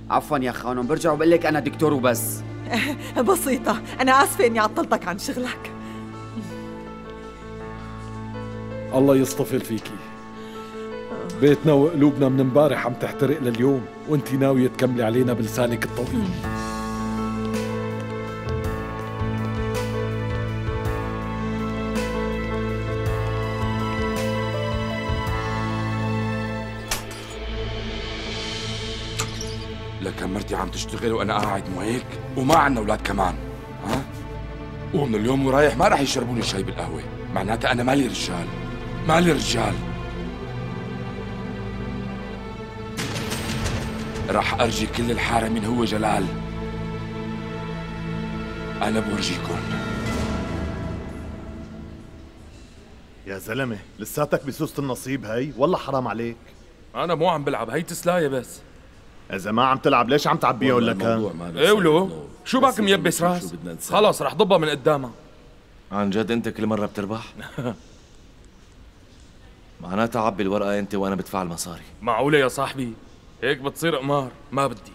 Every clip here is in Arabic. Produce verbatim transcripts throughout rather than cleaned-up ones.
عفوا يا خانم، برجع وبقول لك انا دكتور وبس. بسيطة، أنا آسفة إني عطلتك عن شغلك. الله يصطفل فيكي. بيتنا وقلوبنا من امبارح عم تحترق لليوم، وانتي ناوية تكملي علينا بلسانك الطويل. لكن مرتي عم تشتغل وانا قاعد، مو هيك؟ وما عنا اولاد كمان، ها؟ ومن اليوم ورايح ما راح يشربوني شاي بالقهوه، معناتها انا مالي رجال، مالي رجال. راح ارجي كل الحاره مين هو جلال. انا بورجيكم. يا زلمه لساتك بسوسة النصيب هي، والله حرام عليك. انا مو عم بلعب، هي تسلايه بس. اذا ما عم تلعب ليش عم تعبيها ولا كان؟ ايه ولو شو باك ميبس راس؟ خلص رح ضبها من قدامها. عن جد انت كل مره بتربح؟ معناتها عبي الورقه انت وانا بدفع المصاري. معقوله يا صاحبي؟ هيك بتصير قمار، ما بدي.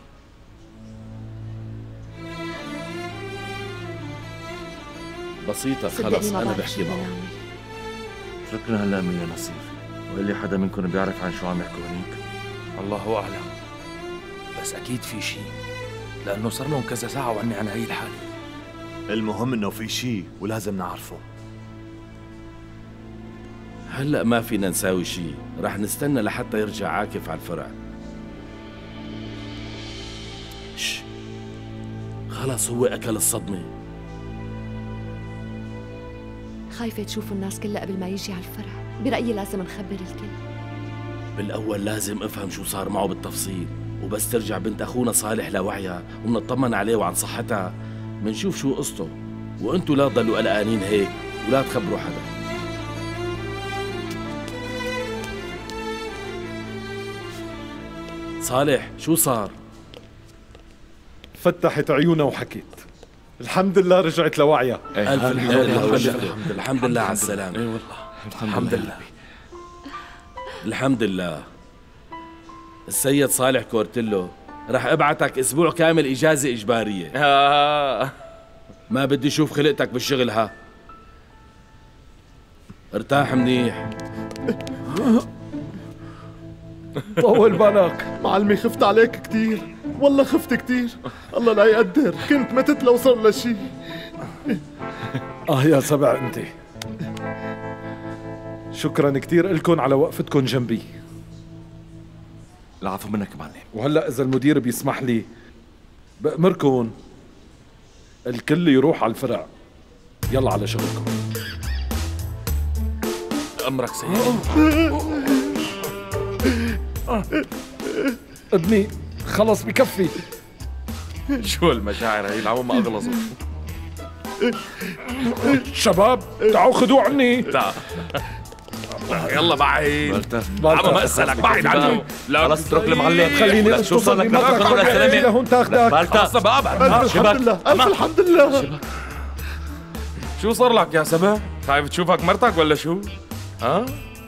بسيطة خلص أنا بحكي معه. فكرنا هلا من يا نصيف، واللي حدا منكم بيعرف عن شو عم يحكوا هنيك؟ الله أعلم، بس أكيد في شيء، لأنه صار لهم كذا ساعة وعني عن هي الحالة. المهم إنه في شيء ولازم نعرفه. هلا ما فينا نساوي شيء، رح نستنى لحتى يرجع عاكف على الفرع. شش خلص هو أكل الصدمة. خايفة تشوفوا الناس كلها قبل ما يجي على الفرع، برأيي لازم نخبر الكل. بالأول لازم أفهم شو صار معه بالتفصيل، وبس ترجع بنت أخونا صالح لوعيها ومنطمن عليه وعن صحتها منشوف شو قصته، وأنتوا لا تضلوا قلقانين هيك ولا تخبروا حدا. صالح شو صار؟ فتحت عيونها وحكيت. الحمد لله رجعت لوعيها. ألف الحمد لله، الحمد لله على السلامة. اي والله الحمد لله. الحمد لله. السيد صالح كورتيلو رح ابعتك اسبوع كامل اجازة اجبارية. ما بدي اشوف خلقتك بالشغل. ها ارتاح منيح. طول بالك معلمي، خفت عليك كتير، والله خفت كتير. الله لا يقدر كنت متت لو صار لشي. اه يا سبع انت. شكرا كتير لكم على وقفتكم جنبي. العفو منك معلم. وهلا اذا المدير بيسمح لي بأمركم الكل يروح على الفرع. يلا على شغلكم. امرك سيدي. ابني خلص بكفي. شو المشاعر هي العمو ما اغلظوا. شباب تعالوا خذوه عني. تعال يلا بعيد. عم ما اسالك بعيد عنه. لا خلص اترك المعلم. خليني شو صار لك؟ لا هون تاخذك. خلص بابا. ألف الحمد لله، ألف الحمد لله. شو صار لك يا سبا؟ خايف تشوفك مرتك ولا شو؟ ها؟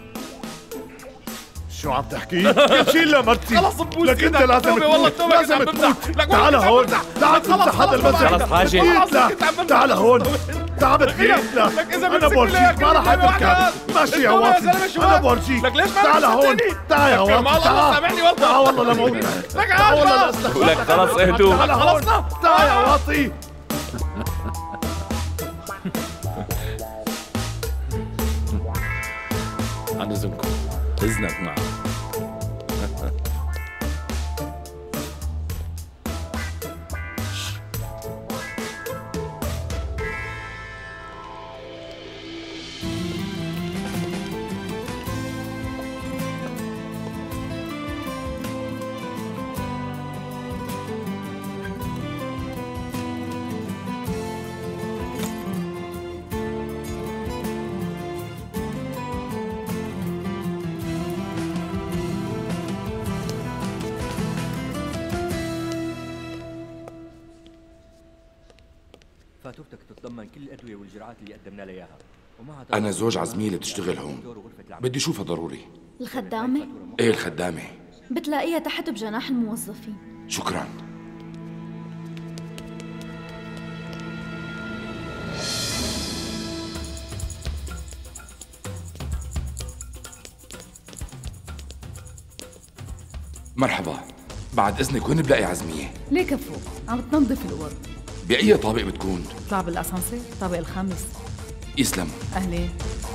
شو عم تحكي؟ كيف شيل لمرتي؟ خلص بوس لك انت لازم والله تموت، لازم تموت. تعال هون، تعال تمسح هذا المسجد. خلص حاجة. تعال هون، تعال بتغيث. انا بورجيك ما راح اتركك. ماشي يا واطي، انا بورجيك. تعال هون، تعال يا واطي، تعال. تعال والله لموت. تعال والله لاستخدمك. لك خلص اهدوا. تعال هون، تعال يا واطي. عن اذنكم. اذنك معه. فاتورتك تتضمن كل الأدوية والجرعات اللي قدمنا لها إياها. أنا زوج عزميلة بتشتغل هون، بدي أشوفها ضروري. الخدامة؟ إيه الخدامة. بتلاقيها تحت بجناح الموظفين. شكراً. مرحبا، بعد إذنك وين بلاقي عزمية؟ ليك فوق عم تنظف الأوض. بأي طابق بتكون؟ اطلع بالأسانسير الطابق الخامس. يسلم. أهلين.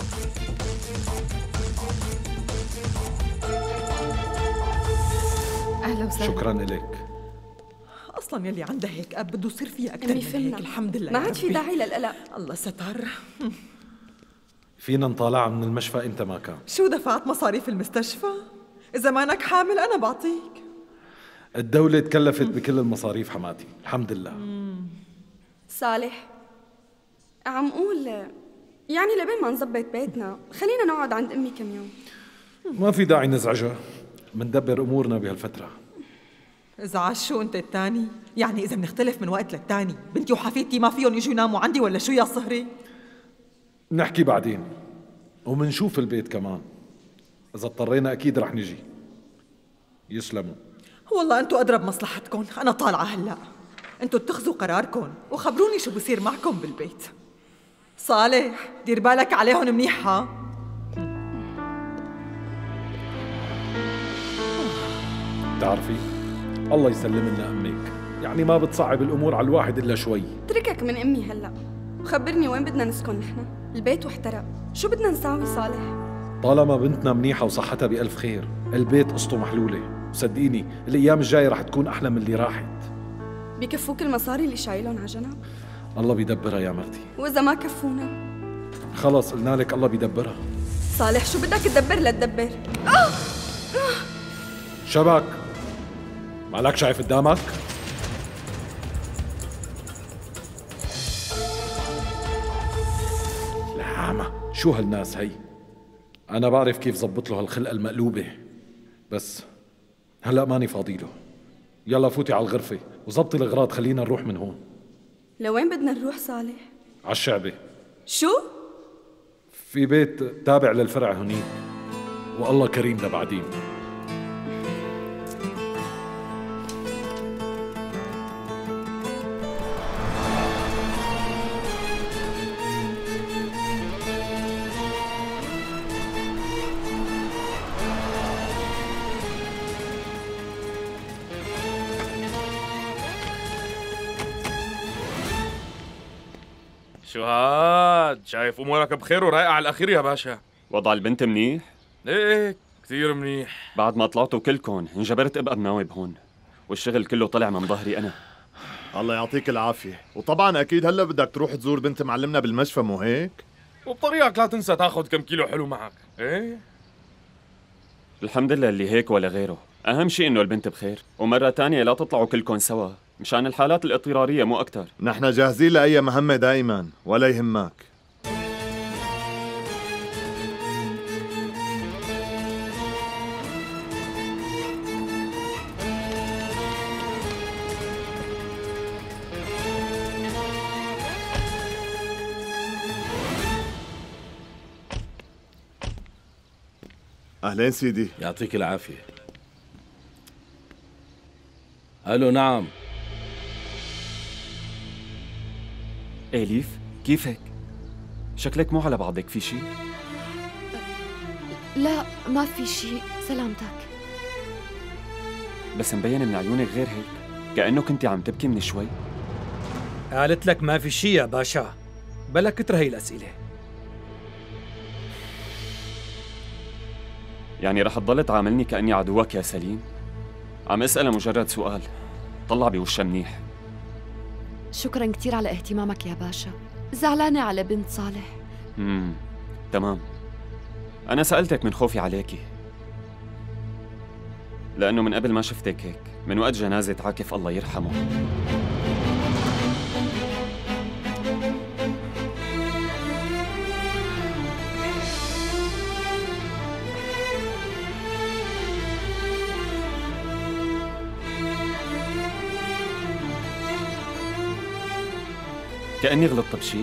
أهلا وسهلا. شكراً إليك. أصلاً يلي عندها هيك أب بده يصير فيها أكثر أمي من فهمنا. هيك. الحمد لله ما يا عاد في ربي. داعي للقلق. الله ستر. فينا نطالعها من المشفى إمتى ما كان؟ شو دفعت مصاريف المستشفى؟ إذا مانك حامل أنا بعطيك. الدولة تكلفت بكل المصاريف حماتي، الحمد لله. صالح، عم قول يعني لبين ما نظبط بيتنا خلينا نقعد عند أمي كم يوم. ما في داعي نزعجها، مندبر أمورنا بهالفترة. إذا شو أنت التاني؟ يعني إذا بنختلف من وقت للتاني بنتي وحفيدتي ما فيهم يجوا يناموا عندي ولا شو يا صهري؟ نحكي بعدين ومنشوف البيت كمان، إذا اضطرينا أكيد رح نجي. يسلموا. والله أنتوا أدرى بمصلحتكم، أنا طالعة هلأ. أنتوا اتخذوا قراركم وخبروني شو بصير معكم بالبيت. صالح دير بالك عليهم منيحة. بتعرفي الله يسلم لنا أمك، يعني ما بتصعب الأمور على الواحد إلا شوي. اتركك من أمي هلأ وخبرني وين بدنا نسكن نحن. البيت واحترق، شو بدنا نساوي صالح؟ طالما بنتنا منيحة وصحتها بألف خير، البيت قصته محلولة. صدقيني الأيام الجاية رح تكون أحلى من اللي راحت. بكفوك المصاري اللي شايلهم على جنب؟ الله بيدبرها يا مرتي. وإذا ما كفونا؟ خلص قلنا لك الله بيدبرها. صالح شو بدك تدبر لتدبر؟ شبك مالك شايف قدامك؟ لعامة شو هالناس هي؟ أنا بعرف كيف زبط له هالخلقة المقلوبة، بس هلأ ماني فاضيله. يلا فوتي على الغرفة وزبطي الأغراض، خلينا نروح من هون. لوين بدنا نروح صالح؟ على الشعبة. شو؟ في بيت تابع للفرع هنيك، والله كريم لبعدين. شو هاد؟ شايف امورك بخير ورايقة على الاخير يا باشا. وضع البنت منيح؟ ايه كثير منيح. بعد ما طلعتوا كلكم انجبرت ابقى مناوب هون، والشغل كله طلع من ظهري انا. الله يعطيك العافية. وطبعا اكيد هلا بدك تروح تزور بنت معلمنا بالمشفى، مو هيك؟ وبطريقك لا تنسى تاخذ كم كيلو حلو معك. ايه الحمد لله اللي هيك ولا غيره، اهم شيء انه البنت بخير، ومرة تانية لا تطلعوا كلكم سوا مشان الحالات الاضطرارية مو اكتر. نحن جاهزين لأي مهمة دائما، ولا يهمك. أهلين سيدي. يعطيك العافية. ألو نعم. إليف كيفك؟ شكلك مو على بعضك، في شي؟ لا ما في شيء، سلامتك. بس مبين من عيونك غير هيك، كأنه كنتي عم تبكي من شوي. قالت لك ما في شيء يا باشا، بلا كتر هي الأسئلة. يعني رح تضل تعاملني كأني عدوك يا سليم؟ عم اسألها مجرد سؤال، طلع بوشها منيح. شكرا كثير على اهتمامك يا باشا، زعلانة على بنت صالح. امم تمام. أنا سألتك من خوفي عليكي، لأنه من قبل ما شفتك هيك، من وقت جنازة عاكف الله يرحمه. كأني غلطت بشي.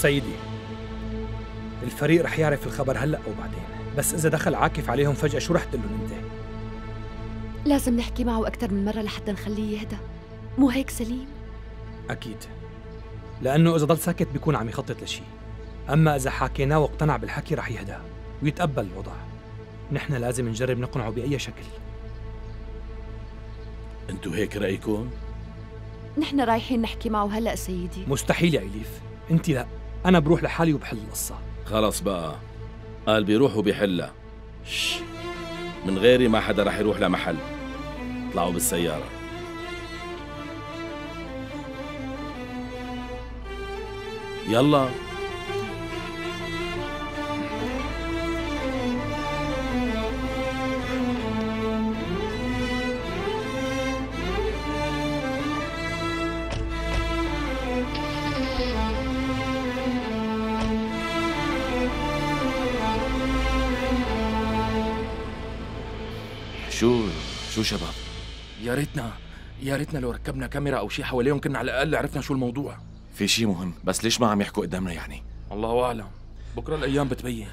سيدي، الفريق رح يعرف الخبر هلأ أو بعدين، بس إذا دخل عاكف عليهم فجأة شو رح تقول لهم أنت؟ لازم نحكي معه أكثر من مرة لحتى نخليه يهدى، مو هيك سليم؟ أكيد، لأنه إذا ضل ساكت بيكون عم يخطط لشيء، أما إذا حكيناه واقتنع بالحكي رح يهدى ويتقبل الوضع. نحن لازم نجرب نقنعه بأي شكل. انتو هيك رأيكم؟ نحن رايحين نحكي معه هلأ سيدي. مستحيل يا إليف، أنت لا، أنا بروح لحالي وبحل القصة. خلص بقى، قال بيروح وبيحلها. من غيري ما حدا رح يروح لمحل. اطلعوا بالسيارة. يلا. شو شو شباب؟ يا ريتنا يا ريتنا لو ركبنا كاميرا او شيء حواليهم كنا على الاقل عرفنا شو الموضوع. في شيء مهم، بس ليش ما عم يحكوا قدامنا يعني؟ الله اعلم، بكره الايام بتبين.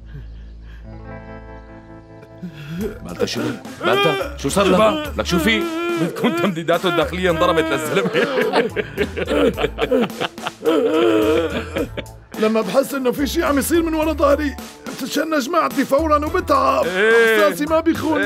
مالتا شو؟ مالتا شو صار لك؟ لك شو في؟ بتكون تمديداته الداخليه انضربت للزلمه. لما بحس انه في شيء عم يصير من ورا ظهري بتتشنج معدتي فورا وبتعب. احساسي ما بيخون.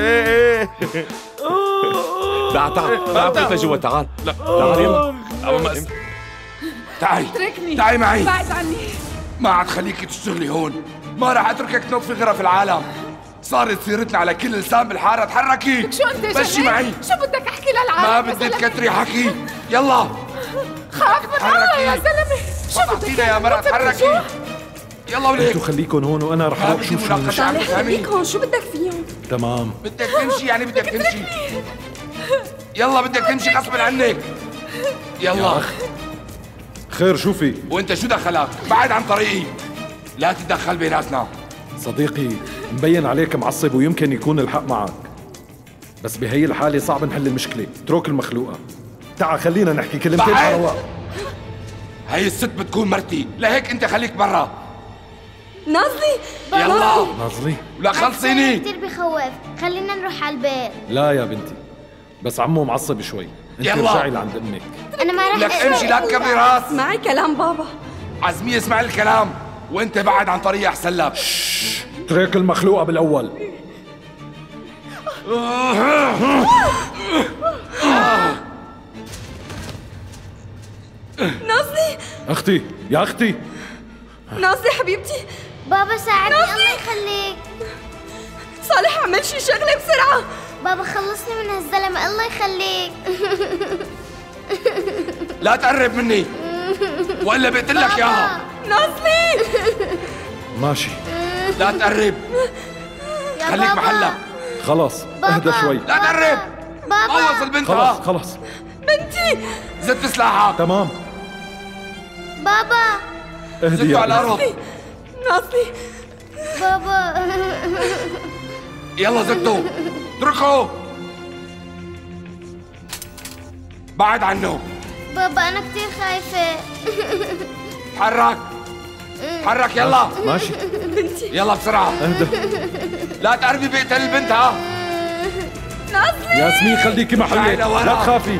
تعال تعال تعال فوت لجوا. تعال لا تعال يلا. اول ما تعالي اتركني، تعالي معي. بعد عني. ما عاد خليكي تشتغلي هون، ما راح اتركك تنط في غيرها في العالم. صارت سيرتنا على كل لسان بالحاره. تحركي. شو انت مشي معي. شو بدك احكي للعالم؟ ما بدي تكتري حكي. يلا خاف من الله يا زلمه. شو بدك يا مرأة؟ تحركي. يلا وليك. انتوا خليكم هون وانا رح اروح شوف شو صالح خليك هون، شو بدك فيهم؟ تمام. بدك تمشي يعني بدك تمشي. يلا بدك تمشي غصبا عنك. يلا. خير شو في؟ وانت شو دخلك؟ بعد عن طريقي، لا تتدخل بيناتنا. صديقي مبين عليك معصب ويمكن يكون الحق معك، بس بهي الحالة صعب نحل المشكلة. اترك المخلوقة. تعال خلينا نحكي كلمتين على رواق. هي الست بتكون مرتي، لهيك انت خليك برا. نازلي. يلا نازلي. لا خلصيني. كثير بخوف، خلينا نروح على البيت. لا يا بنتي، بس عمو معصب شوي. انت يلا. ارجعي لعند امك. انا ما رح لك امشي، لا تكبري راس. اسمعي كلام بابا. عزمي اسمع الكلام وانت بعد عن طريقي احسن لك. اترك المخلوقة بالاول. نازلي. اختي يا اختي. نازلي حبيبتي. بابا ساعدني الله يخليك. صالح اعمل شي شغله بسرعه. بابا خلصني من هالزلمه الله يخليك. لا تقرب مني والا بقتلك اياها. نازلي. ماشي. لا تقرب، خليك محلك. خلاص اهدى شوي. لا تقرب. بابا خلص البنت. خلاص خلاص. بنتي. زت سلاحك. تمام. بابا اهدي زته يا على الارض. نازلي. بابا يلا زته، اتركه. بعد عنه. بابا انا كثير خايفه. تحرك تحرك يلا. ماشي. بنتي. يلا بسرعة. اهدى. لا تقربي بقتل البنت. ها نازلي. ياسمين خليكي محلك، لا تخافي.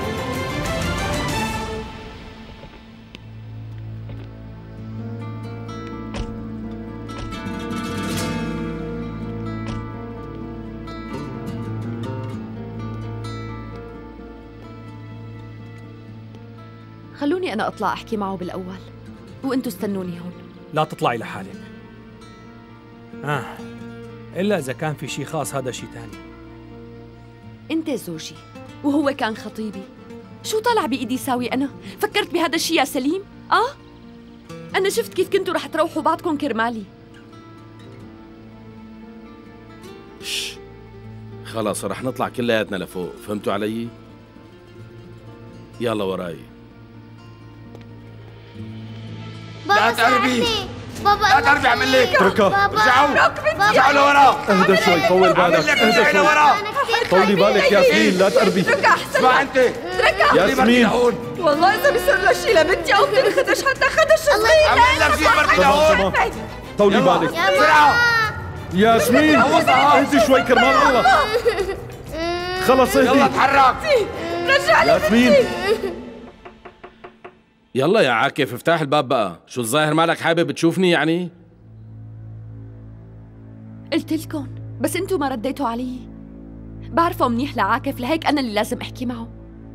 خلوني أنا أطلع أحكي معه بالأول وأنتوا استنوني هون. لا تطلعي لحالك. آه إلا إذا كان في شيء خاص، هذا شيء تاني. أنت زوجي وهو كان خطيبي، شو طالع بإيدي ساوي أنا؟ فكرت بهذا الشيء يا سليم؟ آه؟ أنا شفت كيف كنتوا رح تروحوا بعضكم كرمالي. شش. خلاص رح نطلع كلياتنا لفوق، فهمتوا علي؟ يلا وراي. لا تقربي. بابا لا تقربي اعمل لك. اتركها. ارجعوا ارجعوا لورا. اهدى شوي، طول بالك. اعمل لك ارجعي لورا. طولي بالك ياسمين لا تقربي. اتركها احسن. اسمع انت اتركها ياسمين. والله اذا بيصير لها شيء لبنتي او بتنخدش حتى خدش صغير. عمل لك شيء مرتي لهون. طولي بالك بسرعة ياسمين. اهدي شوي كرمال الله. خلص اهدي. يلا تحرك. رجع لي ياسمين. يلا يا عاكف افتح الباب بقى. شو الظاهر مالك حابب تشوفني يعني؟ قلت لكم بس انتوا ما رديتوا علي. بعرفه منيح لعاكف، لهيك انا اللي لازم احكي معه.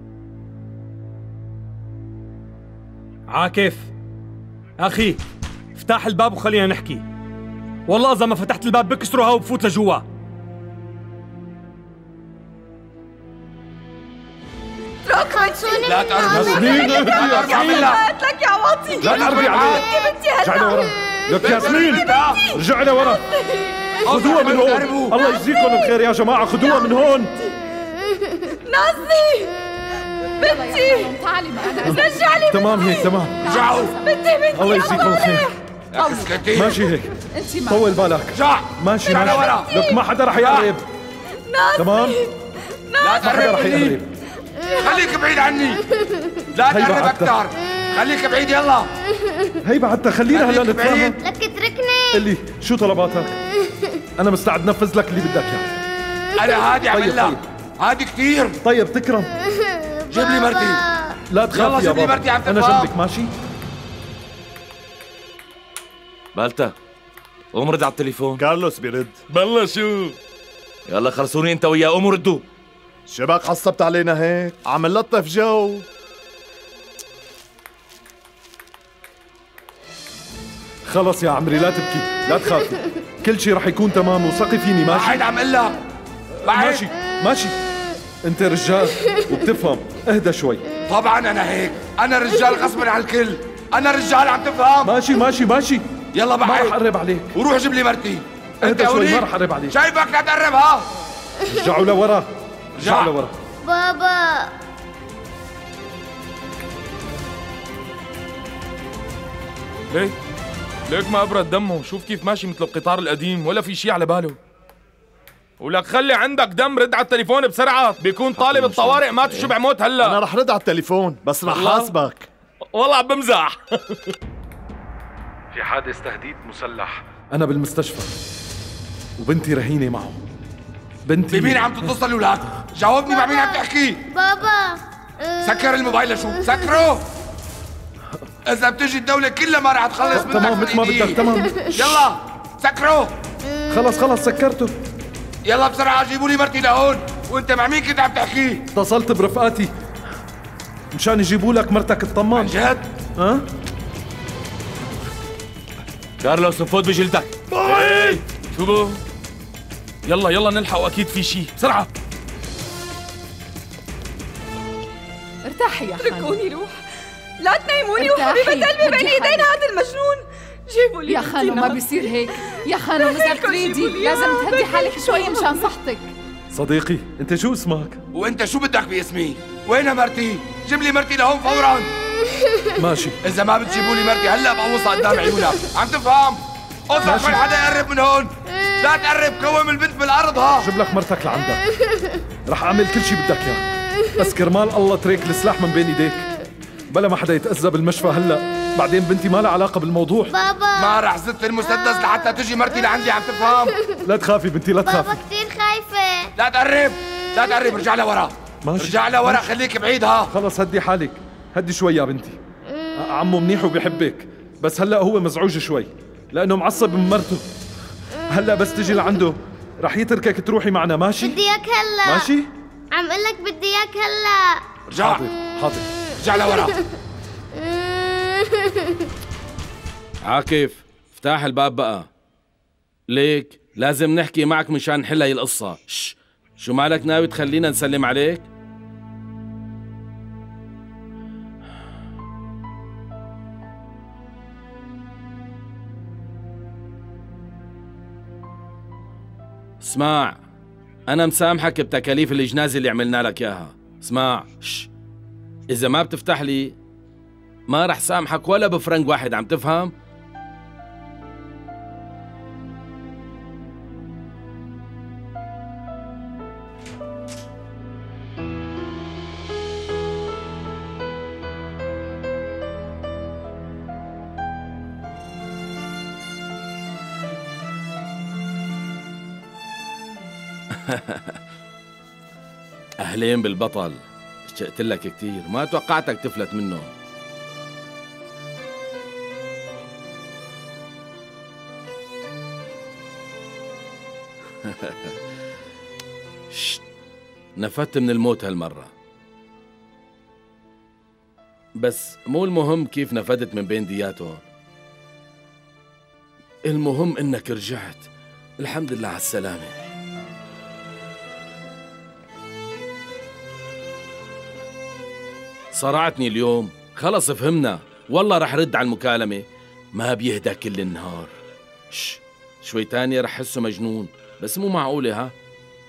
عاكف اخي افتح الباب وخلينا نحكي. والله اذا ما فتحت الباب بكسروها وبفوت لجوا. خلصوني لا تقربوا. ياسمين اهدي ياسمين. قلت لك يا واطي. لا تقربي عليه. بنتي هلا. رجعي لورا. لك ياسمين رجعي لورا. خذوها من هون. الله يجزيكم الخير يا جماعة، خذوها من هون. نازلي بنتي. تعالي معنا. رجع لي تمام هيك تمام. رجعوا. بنتي بنتي. الله يجزيكم الخير. اسكتي. ماشي هيك. انتي ما طول بالك. رجع. ماشي رجع ماشي. لورا. لك ما حدا رح يقرب. تمام. لا ما حدا تقرب رح مني. يقرب. خليك بعيد عني. لا هي تقرب بعدتها. اكثر. خليك بعيد يلا. هي بعدها خلينا هلا خليك نتفاهم. بعيد. لك اتركني. اللي شو طلباتك؟ أنا مستعد نفذ لك اللي بدك إياه. انا هادي طيب، عمل لك. طيب. هادي كثير. طيب تكرم. جيب لي مرتي. لا يلا تخاف يا جيب لي بابا، مرتي عم أنا تفهم. جنبك ماشي؟ بالتا قوم رد على التليفون. كارلوس بيرد. بالله شو؟ يلا خلصوني انت وياه، قوموا ردوا. شباك عصبت علينا هيك؟ عم نلطف جو. خلص يا عمري لا تبكي، لا تخافي، كل شيء رح يكون تمام وثقي فيني ماشي؟ بعد عم اقول لك. بعد. ماشي ماشي، أنت رجال وبتفهم، اهدى شوي. طبعا انا هيك، انا رجال غصبا عن الكل، انا رجال عم تفهم. ماشي ماشي ماشي. يلا بعد. ما رح أقرب عليك. وروح جيب لي مرتي. اهدى شوي، هونيك؟ ما رح أقرب عليك. شايفك لا تقرب ها. رجعوا لورا، رجعوا رجع. لورا. بابا ليك ليك ما ابرد دمه، شوف كيف ماشي مثل القطار القديم ولا في شي على باله. ولك خلي عندك دم، رد على التليفون بسرعة، بيكون طالب الطوارئ مات وشبع موت هلا. انا رح رد على التليفون بس رح والله؟ حاسبك. والله عم بمزح. في حادث تهديد مسلح، أنا بالمستشفى وبنتي رهينة معه. بنتي بمين عم تتصل الاولاد؟ جاوبني مع مين عم تحكي؟ بابا أه، سكر الموبايل شو؟ سكره! إذا بتجي الدولة كلها ما رح تخلص منك. تمام مثل ما بالإيدين. بدك. تمام يلا سكره! خلص خلص سكرته. يلا بسرعة جيبوا لي مرتي لهون، وأنت مع مين كنت عم تحكي؟ اتصلت برفقاتي مشان يجيبوا لك مرتك تطمن. جد؟ ها؟ كارلوس نفوت بجلدك. ايه شو بو؟ يلا يلا نلحق، واكيد في شي، بسرعة. ارتاحي يا خانم. اتركوني روح، لا تنيموني ارتاحي. وحبيبة قلبي بين هدي ايدين حالك. هذا المجنون. جيبوا لي يا بنتي خانم ما ناس. بيصير هيك، يا خانم إذا ليكوا تريدي جيبوا لي لازم إياها. تهدي حالك شوي مشان صحتك. صديقي انت شو اسمك؟ وأنت شو بدك باسمي؟ وينها مرتي؟ جيب لي مرتي لهون فورا. ماشي. إذا ما بتجيبوا لي مرتي هلا بقوصها قدام عيونك، عم تفهم؟ اطلع ماشي. من حدا يقرب من هون، لا تقرب، كوم البنت بالأرض ها. جيب لك مرتك لعندك، رح اعمل كل شيء بدك اياه، بس كرمال الله تريك السلاح من بين ايديك، بلا ما حدا يتأذى بالمشفى هلا، بعدين بنتي ما لها علاقة بالموضوع. بابا ما رح زت المسدس لحتى تجي مرتي لعندي، عم تفهم؟ لا تخافي بنتي لا بابا تخافي. كثير خايفة. لا تقرب، لا تقرب، ارجع لورا. ماشي. ارجع لورا، ماشي. خليك بعيد ها. خلص هدي حالك، هدي شوي يا بنتي. عمو منيح وبيحبك، بس هلا هو مزعوج شوي لانه معصب من مرته. هلا بس تجي لعنده رح يتركك تروحي معنا ماشي؟ بدي اياك هلا. ماشي؟ عم قلك بدي اياك هلا. ارجع، حاضر حاضر. ارجع لورا. عاكف افتح الباب بقى. ليك لازم نحكي معك مشان نحل هي القصة. شش. شو مالك ناوي تخلينا نسلم عليك؟ اسمع، أنا مسامحك بتكاليف الجنازة اللي عملنا لك إياها. اسمع، شش. إذا ما بتفتح لي ما رح سامحك ولا بفرنك واحد، عم تفهم؟ أهلين بالبطل، اشتقت لك كتير، ما توقعتك تفلت منه. نفدت من الموت هالمرة، بس مو المهم كيف نفدت من بين دياتهم، المهم انك رجعت. الحمد لله على السلامة. صرعتني اليوم، خلص فهمنا، والله رح رد على المكالمة، ما بيهدى كل النهار. شش شوي تانية رح حسه مجنون، بس مو معقولة. ها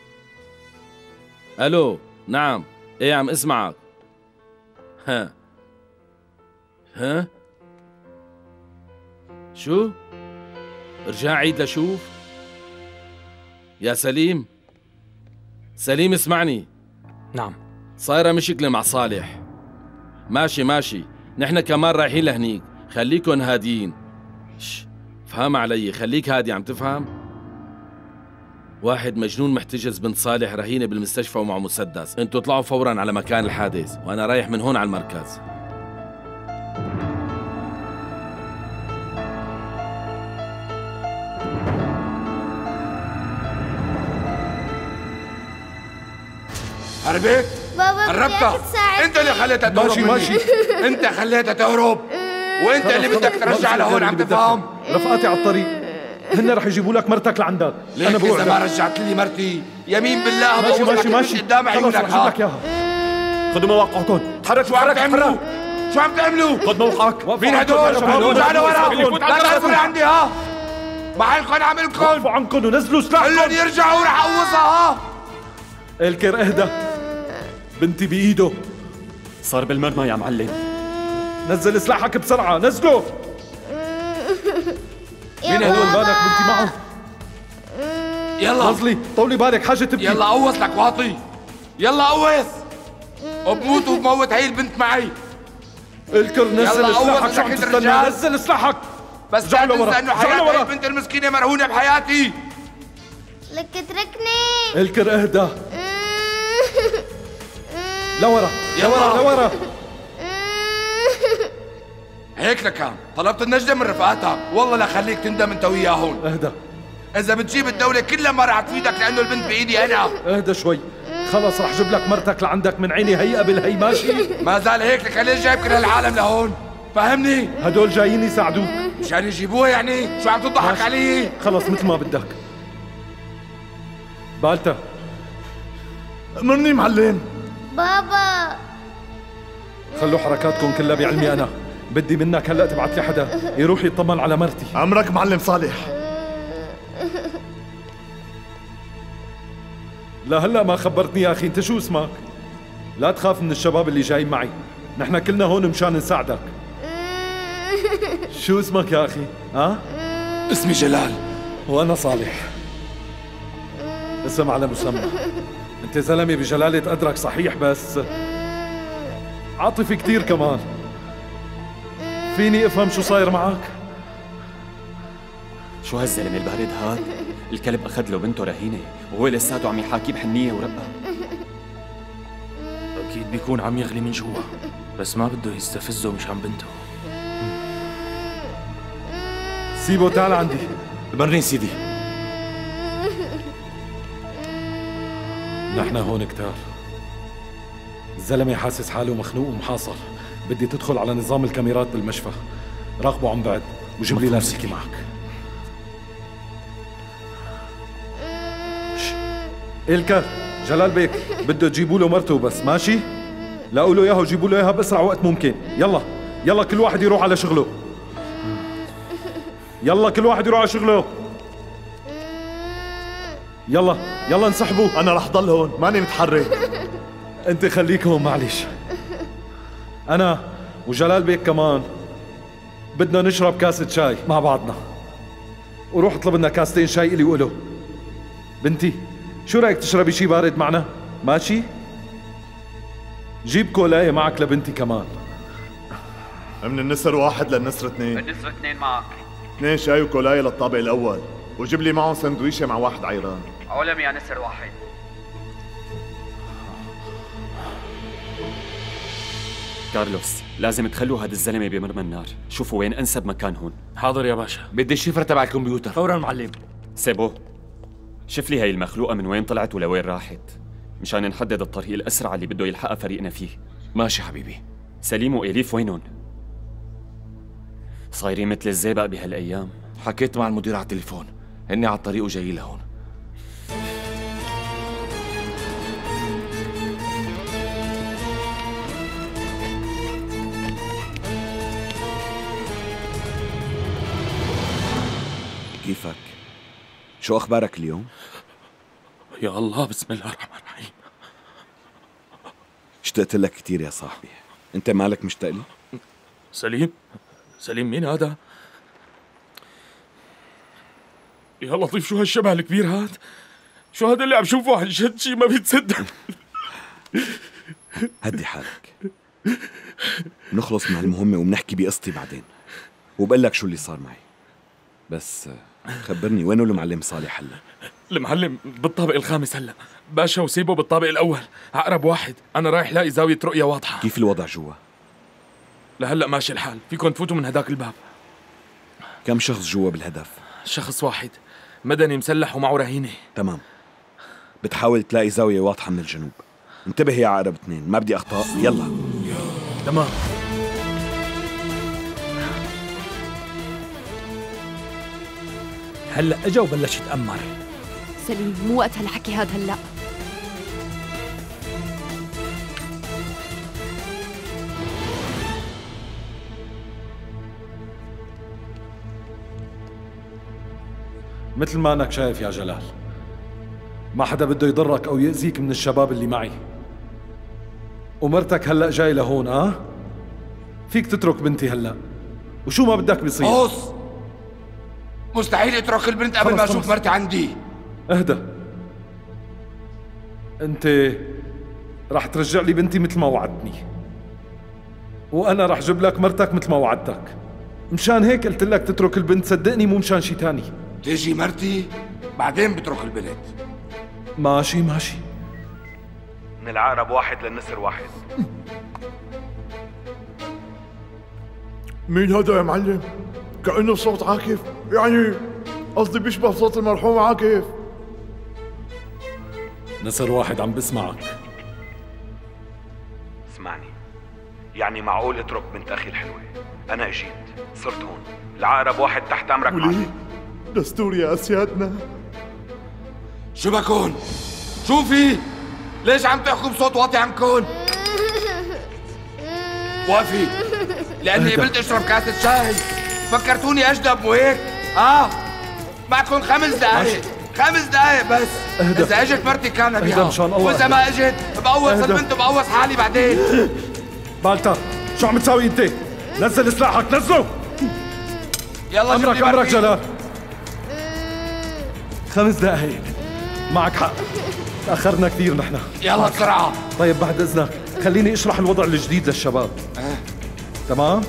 الو، نعم، ايه عم اسمعك. ها ها شو؟ ارجع عيد لشوف. يا سليم، سليم اسمعني. نعم. صايرة مشكلة مع صالح. ماشي ماشي، نحن كمان رايحين لهنيك، خليكن هاديين. شش فهم علي، خليك هادي، عم تفهم؟ واحد مجنون محتجز بنت صالح رهينة بالمستشفى ومع مسدس، انتوا اطلعوا فورا على مكان الحادث وانا رايح من هون على المركز. هربت؟ بابا هربتها، انت اللي خليتها تهرب. ماشي ماشي، انت خليتها تهرب، وانت اللي بدك ترجع لهون. عم تفهم؟ رفقاتي على الطريق، هن رح يجيبوا لك مرتك لعندك. انا بقول اذا ما رجعت لي مرتي يمين بالله ماشي ماشي ماشي قدام عيونك. خلص رح اجيب لك اياها. خذوا مواقعكم، تحركوا. شو عم تعملوا؟ شو عم تعملوا؟ خذ موقعك. مين هدول؟ ارجعوا لورا، لا تعرفوا لعندي. ها محلكم عاملكم. وقفوا عنكم ونزلوا سلاحكم. قلن يرجعوا ورح اقوصها. ها الكر اهدى، بنتي بايده. صار بالمرمى يا معلم. نزل سلاحك بسرعة، نزلوا. مين هدول بالك بنتي معه؟ يلا نزلي، طولي بالك حاجة تبكي. يلا قوص لك واطي، يلا قوص. وبموت وبموت هي البنت معي. الكر نزل سلاحك، شو عم تستنى؟ نزل سلاحك. بس بعد انسى انه حياة هي البنت المسكينة مرهونة بحياتي. لك اتركني. الكر اهدى. لورا لورا لورا. هيك لكان طلبت النجدة من رفقاتك، والله لا خليك تندم انت وياهن. اهدى. اذا بتجيب الدولة كلها ما رح تفيدك لانه البنت بايدي انا. اهدى شوي، خلص رح جيب لك مرتك لعندك من عيني، هي قبل هي. ماشي؟ ما زال هيك لك، ليش جايب كل هالعالم لهون؟ فهمني؟ هدول جايين يساعدوك. مشان يجيبوها يعني؟ شو عم تضحك علي؟ خلص مثل ما بدك. بالتا امرني معلم. بابا خلوا حركاتكم كلها بعلمي انا. بدي منك هلا تبعت لي حدا يروح يطمن على مرتي. امرك معلم صالح. لا هلا ما خبرتني يا اخي، انت شو اسمك؟ لا تخاف من الشباب اللي جايين معي، نحن كلنا هون مشان نساعدك. شو اسمك يا اخي؟ ها؟ اسمي جلال. وانا صالح. اسم على مسمى. انت زلمه بجلالة قدرك صحيح، بس عاطفي كتير كمان. فيني افهم شو صاير معك؟ شو هالزلمه البارد هاد؟ الكلب اخذ له بنته رهينه وهو لساته عم يحاكيه بحنيه ورقه. اكيد بيكون عم يغلي من جوا، بس ما بده يستفزه مشان بنته. سيبه، تعال عندي. برني سيدي. نحن هون كتار. الزلمه حاسس حاله مخنوق ومحاصر، بدي تدخل على نظام الكاميرات بالمشفى، راقبه عن بعد وجيب لي لاسلكي معك. إلكر، جلال بيك بده تجيبوا له مرته بس، ماشي؟ لاقوا له اياها وجيبوا له اياها باسرع وقت ممكن. يلا يلا كل واحد يروح على شغله. يلا كل واحد يروح على شغله. يلا يلا انسحبوا. انا رح ضل هون، ماني متحرك. انت خليك هون معلش. انا وجلال بيك كمان بدنا نشرب كاسة شاي مع بعضنا، وروح اطلب لنا كاستين شاي الي وله. بنتي شو رايك تشربي شي بارد معنا؟ ماشي؟ جيب كولاية معك لبنتي كمان. من النسر واحد للنسر اثنين. من النسر اثنين معك. اثنين شاي وكولاية للطابق الأول، وجيب لي معهم سندويشة مع واحد عيران. علم يا نسر واحد. كارلوس، لازم تخلوا هذا الزلمه بمر من النار. شوفوا وين انسب مكان هون. حاضر يا باشا. بدي الشفرة تبع الكمبيوتر فورا معلم. سيبو، شوف لي هاي المخلوقه من وين طلعت ولوين راحت، مشان نحدد الطريق الاسرع اللي بده يلحقها فريقنا فيه. ماشي حبيبي. سليم وإليف وينهم؟ صايرين مثل الزئبق بهالايام. حكيت مع المدير على التليفون، هني على الطريق وجاي لهون. كيفك؟ شو أخبارك اليوم؟ يا الله، بسم الله الرحمن الرحيم. اشتقت لك كثير يا صاحبي. أنت مالك مشتاق لي؟ سليم؟ سليم مين هذا؟ يا لطيف، شو هالشبه الكبير هاد؟ شو هذا اللي عم شوفه عن جد؟ شي ما بيتصدق. هدي حالك، نخلص من هالمهمة وبنحكي بقصتي بعدين، وبقول لك شو اللي صار معي. بس خبرني، وينه المعلم صالح هلا؟ المعلم بالطابق الخامس هلا باشا، وسيبه بالطابق الاول، اقرب واحد. انا رايح لاقي زاوية رؤية واضحة. كيف الوضع جوا؟ لهلا ماشي الحال، فيكم تفوتوا من هداك الباب. كم شخص جوا بالهدف؟ شخص واحد، مدني مسلح ومعه رهينة. تمام، بتحاول تلاقي زاوية واضحة من الجنوب. انتبه يا عقرب اثنين، ما بدي أخطاء. يلا. تمام. هلا اجا وبلش يتأمر. سليم، مو وقت هالحكي هاد هلا. مثل ما انك شايف يا جلال، ما حدا بده يضرك او يأذيك من الشباب اللي معي. ومرتك هلا جاي لهون، اه؟ فيك تترك بنتي هلا، وشو ما بدك بيصير. قص، مستحيل اترك البنت قبل ما اشوف مرتي عندي. اهدى، انت رح ترجع لي بنتي مثل ما وعدتني، وانا رح جيب لك مرتك مثل ما وعدتك. مشان هيك قلت لك تترك البنت، صدقني، مو مشان شي تاني. تيجي مرتي بعدين بترك البنت. ماشي ماشي. من العقرب واحد للنسر واحد. مين هذا يا معلم؟ كأنه صوت عاكف، يعني قصدي بيشبه صوت المرحوم عاكف. نسر واحد عم بسمعك. اسمعني، يعني معقول اترك بنت أخي الحلوة؟ أنا اجيت، صرت هون، العقرب واحد تحت أمرك. ولي دستور يا أسيادنا. شو بكون؟ شو في؟ ليش عم تحكوا بصوت واطي عنكن؟ وقفي، لأني قبلت أشرب كاسة شاي. فكرتوني أجدب مو هيك؟ آه، معكم خمس دقايق، خمس دقايق بس. أهدى. إذا إجت مرتي كان بيها، مشان الله. وإذا ما إجت بقوص البنت وبقوص حالي بعدين. بالتر، شو عم تساوي أنت؟ نزل سلاحك، نزله! يلا أمرك أمرك جلال. خمس دقايق، معك حق، تأخرنا كثير نحن. يلا بسرعة. طيب بعد إذنك خليني أشرح الوضع الجديد للشباب. أه. تمام؟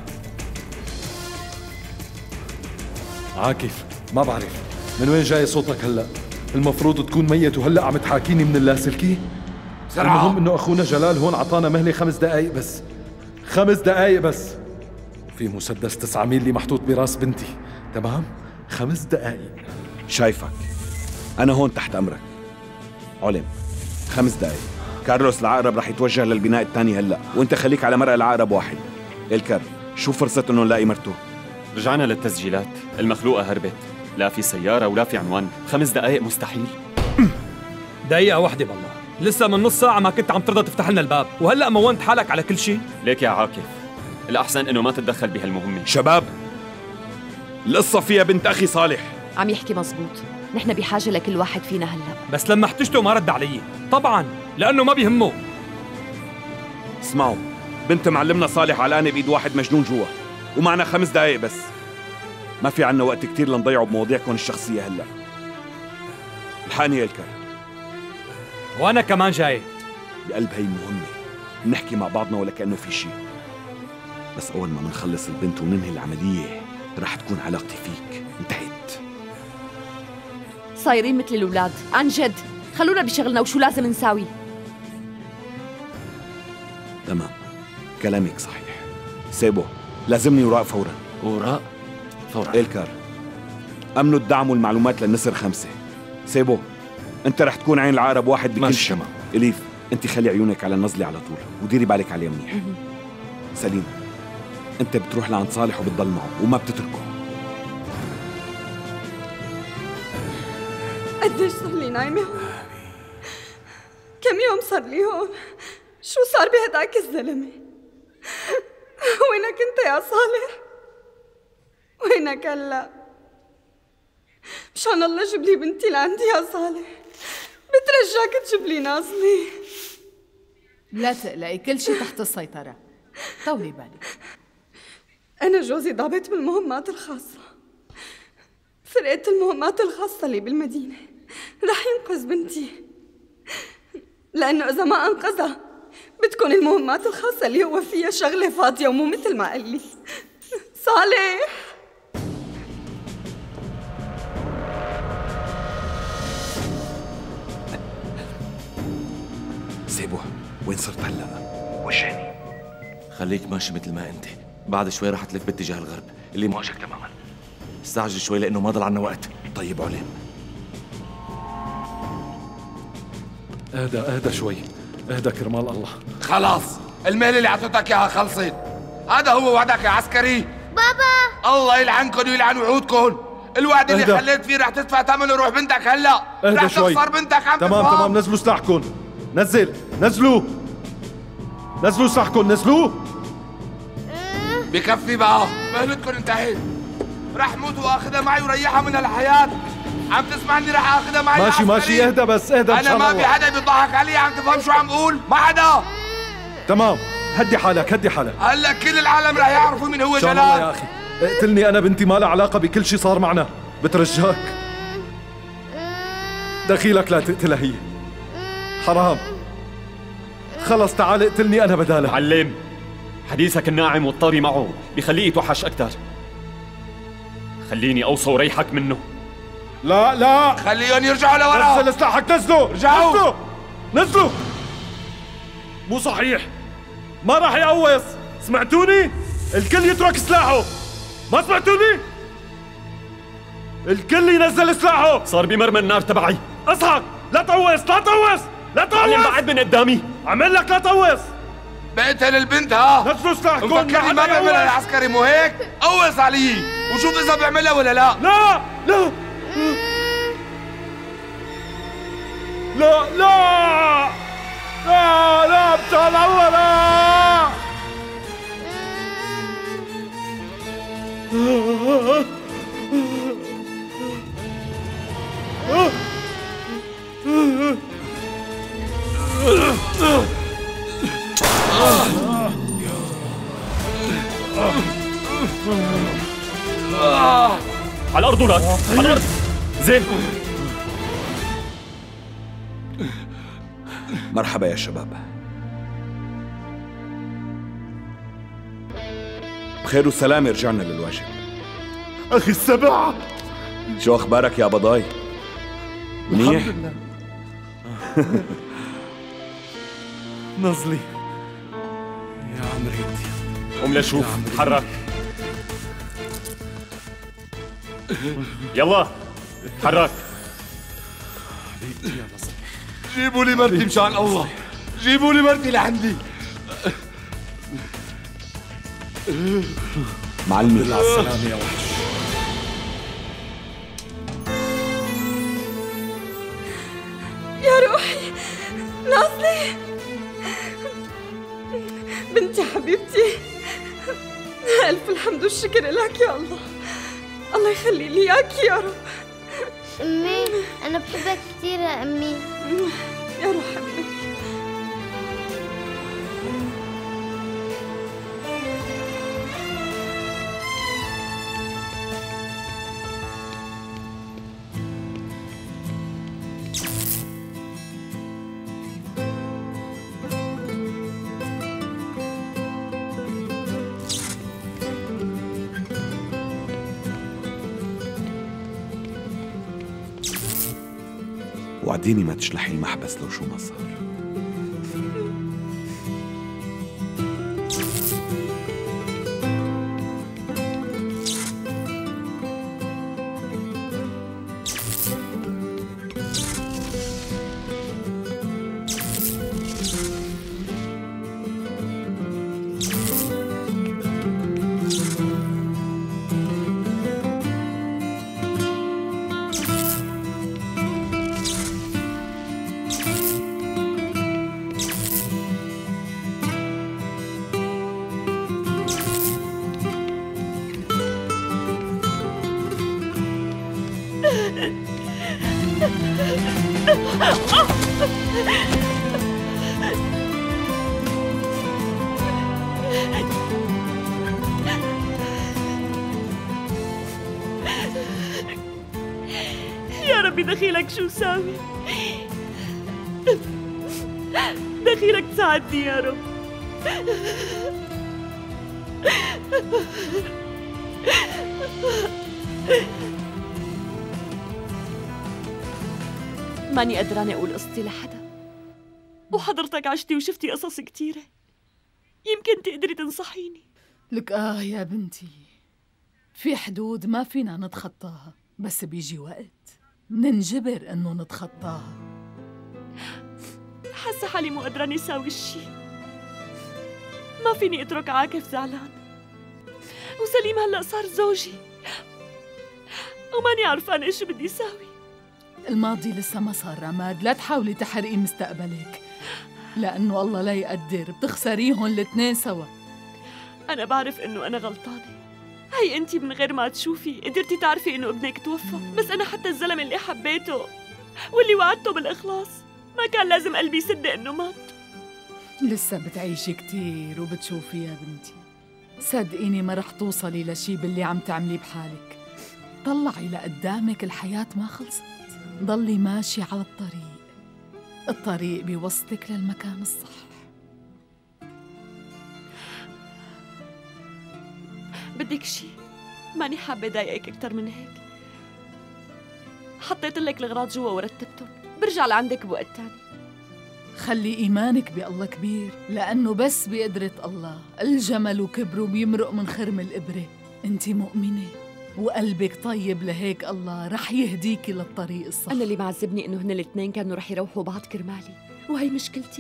عاكف، ما بعرف من وين جاي صوتك هلا. المفروض تكون ميت وهلا عم تحاكيني من اللاسلكي. بسرعة. المهم انه اخونا جلال هون عطانا مهله خمس دقايق بس، خمس دقايق بس. وفي مسدس تسعة ميلي محطوط براس بنتي. تمام؟ خمس دقايق. شايفك، أنا هون تحت أمرك. علم، خمس دقايق. كارلوس العقرب رح يتوجه للبناء الثاني هلا، وانت خليك على مرأى العقرب واحد. الكر، شو فرصة انه نلاقي مرته؟ رجعنا للتسجيلات، المخلوقة هربت، لا في سيارة ولا في عنوان. خمس دقايق مستحيل. دقيقة واحدة بالله، لسه من نص ساعة ما كنت عم ترضى تفتح لنا الباب، وهلأ مونت حالك على كل شيء. ليك يا عاكف، الأحسن إنه ما تتدخل بهالمهمة. شباب، القصة فيها بنت أخي صالح. عم يحكي مزبوط، نحن بحاجة لكل واحد فينا هلا. بس لما احتجته ما رد علي، طبعا لأنه ما بيهمه. اسمعوا، بنت معلمنا صالح علقانة بإيد واحد مجنون جوا، ومعنا خمس دقايق بس. ما في عنا وقت كتير لنضيعه بمواضيعكم الشخصية هلا. الحقني يا الكر. وأنا كمان جاي. بقلب هي المهمة بنحكي مع بعضنا ولا كأنه في شيء. بس أول ما منخلص البنت وننهي العملية رح تكون علاقتي فيك انتهت. صايرين مثل الأولاد، عن جد. خلونا بشغلنا وشو لازم نساوي. تمام، كلامك صحيح. سيبو، لازمني وراء فورا. وراء؟ فورا. إلكار، أمنوا الدعم والمعلومات للنسر خمسة. سيبو، أنت رح تكون عين العقرب واحد بكل شيء. إليف، أنت خلي عيونك على النزلة على طول وديري بالك عليه منيح. سليم، أنت بتروح لعند صالح وبتضل معه وما بتتركه. قديش صار لي نايمة هون؟ كم يوم صار لي هون؟ شو صار بهداك الزلمة؟ وينك انت يا صالح؟ وينك هلا؟ مشان الله جيب لي بنتي لعندي يا صالح، بترجاك تجيب لي نازلي. لا تقلقي، كل شيء تحت السيطرة، طولي بالك. أنا جوزي ضابط بالمهمات الخاصة، فرقة المهمات الخاصة اللي بالمدينة رح ينقذ بنتي، لأنه إذا ما أنقذها بتكون المهمات الخاصة اللي هو فيها شغلة فاضية ومو مثل ما قال لي. صالح، سيبوه، وين صرت هلا؟ وجهني. خليك ماشي مثل ما انت، بعد شوي رح تلف باتجاه الغرب اللي مواجهك تماما. استعجل شوي لانه ما ضل عنا وقت. طيب علم. اهدى اهدى شوي، اهدى كرمال الله. خلاص، المال اللي اعطيتك اياها خلصت. هذا هو وعدك يا عسكري. بابا، الله يلعنكم ويلعن وعودكم. الوعد اللي اهدى. خليت فيه رح تدفع ثمنه روح بنتك هلا. اهدى رح شوي. تخسر بنتك. عم تمام تفهم؟ تمام، نزلوا سلاحكم، نزل نزلوا نزلوا سلاحكم، نزلوا. بكفي بقى، مهلتكم انتهت. رح موت واخذها معي وريحها من الحياة. عم تسمعني؟ رح اخذها معي. ماشي ماشي، اهدى بس اهدى. انا ما في حدا بيضحك علي. عم تفهم شو عم اقول؟ ما حدا. تمام، هدي حالك هدي حالك. هلا كل العالم رح يعرفوا مين هو ان شاء جلال. الله يا اخي، اقتلني انا، بنتي ما لها علاقه بكل شيء صار معنا، بترجاك. دخيلك لا تقتلها هي، حرام. خلص تعال اقتلني انا بدالها. معلم، حديثك الناعم والطري معه بخليه يتوحش اكثر. خليني اوصى وريحك منه. لا لا، خليهم يرجعوا لورا. نزل سلاحك، نزلوا رجعوا. نزلوا نزلوا. مو صحيح، ما راح يقوص، سمعتوني؟ الكل يترك سلاحه، ما سمعتوني؟ الكل ينزل سلاحه. صار بمرمى النار تبعي. اصحك، لا تقوص لا تقوص لا تقوص. معلم بعد من قدامي. عمل لك لا تقوص. بقتل البنت ها. نزلوا سلاحكم. مفكرني ما بيعملها العسكري مو هيك؟ قوص علي وشوف اذا بيعملها ولا لا. لا لا لا لا لا لا بتاع الله لا. على الارض ولاد، على الارض. زين. مرحبا يا شباب. بخير وسلامة رجعنا للواجب. أخي السبع، شو أخبارك يا بضاي؟ منيح؟ الحمد لله. نزلي يا عمريتي. قوم لشوف، تحرك. يلا تحرك. جيبوا لي مرتي مشان الله، جيبوا لي مرتي لعندي. معلمي على السلامة يا وحش. يا روحي نازلي، بنتي حبيبتي، ألف الحمد والشكر لك يا الله. الله يخلي لي إياك يا رب. أمي، أنا بحبك كثير يا أمي. يا روح أمك. وعديني ما تشلحي المحبس لو شو ما صار. يا ربي دخيلك شو ساوي؟ دخيلك تساعدني يا رب. ماني قدرانة أقول قصتي لحدا، وحضرتك عشتي وشفتي قصص كتيرة، يمكن تقدري تنصحيني. لك آه يا بنتي، في حدود ما فينا نتخطاها، بس بيجي وقت ننجبر إنه نتخطاها. حاسة حالي مو قدرانة أساوي الشي، ما فيني أترك عاكف زعلان، وسليم هلأ صار زوجي، وماني عرفانة إيش بدي أساوي. الماضي لسه ما صار رماد، لا تحاولي تحرقي مستقبلك، لأنه الله لا يقدر بتخسريهم الاثنين سوا. أنا بعرف إنه أنا غلطانة، هي أنتي من غير ما تشوفي قدرتي تعرفي إنه ابنك توفى، بس أنا حتى الزلمة اللي حبيته واللي وعدته بالإخلاص ما كان لازم قلبي يصدق إنه مات. لسه بتعيشي كتير وبتشوفي يا بنتي، صدقيني ما رح توصلي لشي باللي عم تعمليه بحالك. طلعي لقدامك، الحياة ما خلصت، ضلي ماشي على الطريق، الطريق بيوصلك للمكان الصح. بدك شي؟ ماني حابة ضايقك أكتر من هيك، حطيت لك الأغراض جوا ورتبتهم، برجع لعندك بوقت تاني. خلي إيمانك بالله كبير، لأنه بس بقدرة الله الجمل وكبره بيمرق من خرم الإبرة. أنت مؤمنة وقلبك طيب، لهيك الله رح يهديكي للطريق الصح. أنا اللي معذبني إنه هن الاثنين كانوا رح يروحوا بعض كرمالي، وهي مشكلتي،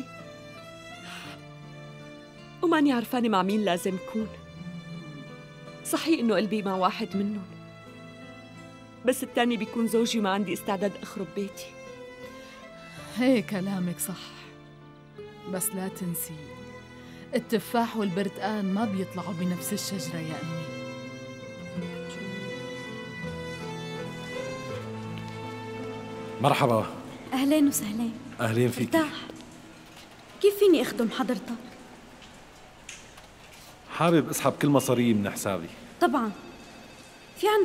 وماني عرفانة مع مين لازم كون. صحيح إنه قلبي مع واحد منهم، بس التاني بيكون زوجي وما عندي استعداد أخرب بيتي. هي كلامك صح، بس لا تنسي التفاح والبرتقان ما بيطلعوا بنفس الشجرة يا أمي. مرحبا. أهلين وسهلين. أهلين فيك. ارتاح. كيف فيني أخدم حضرتك؟ حابب أسحب كل مصاريي من حسابي. طبعاً. في عندك